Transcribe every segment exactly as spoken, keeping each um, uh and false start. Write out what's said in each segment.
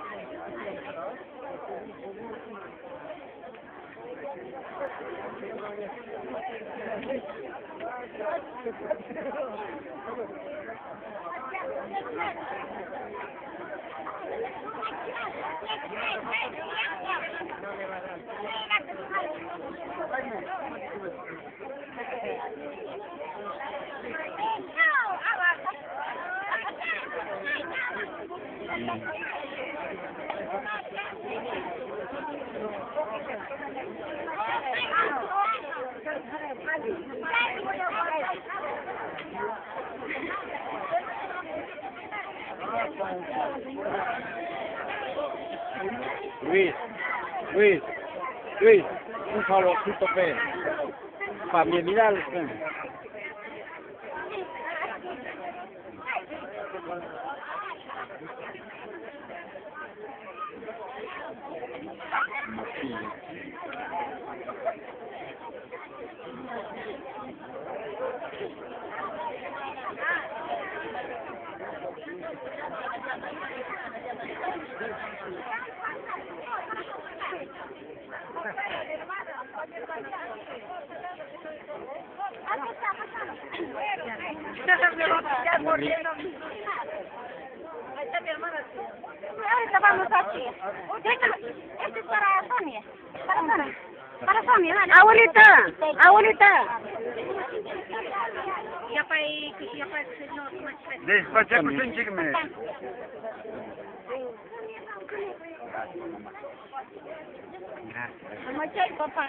Luis, Luis, Luis, un favorcito, pe. Para mi mirar, pe. Ahorita vamos aquí. Este es para Sonia. Para Sonia. Para Sonia, dale. Abuelita, abuelita. Ya para ahí, ya para el señor. Despacha con un chiquime. Gracias. Papá.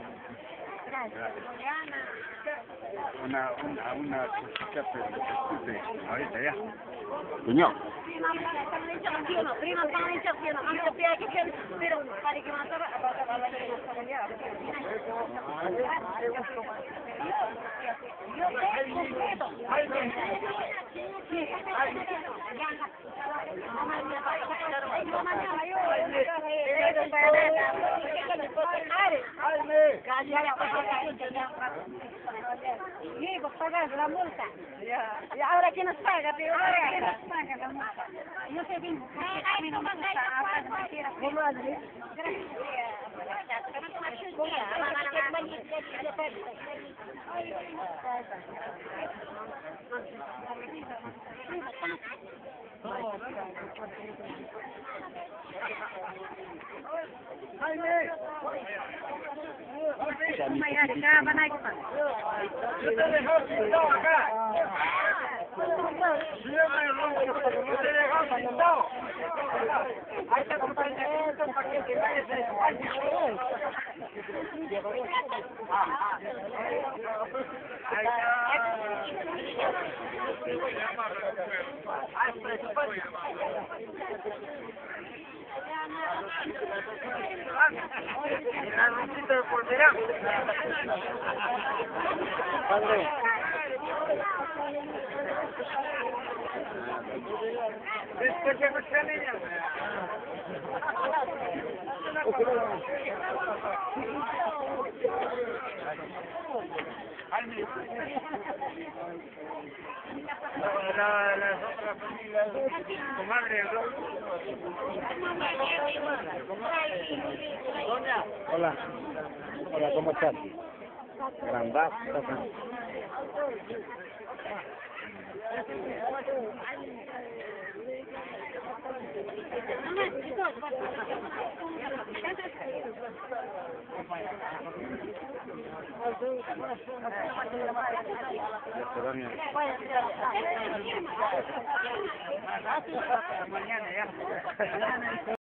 Una, una, una cosita, pero disculpe, ahorita ya. Señor. Prima, para el cielo, a mí me pide que quiero, pero para que matara a la la yo y vos pagas la multa. Y ahora quién nos paga, pero ahora quién nos paga la multa. Yo sé bien, a mí no me gusta hasta que me quieras. Yo te dejo sentado acá. Yo te dejo sentado. Ahí está compañero para que te vayas a España. Padre. Después de nuestra niña. La, las otras familias, tu madre, Doña. Hola. Hola, ¿cómo estás? Grandazo. Mañana ya.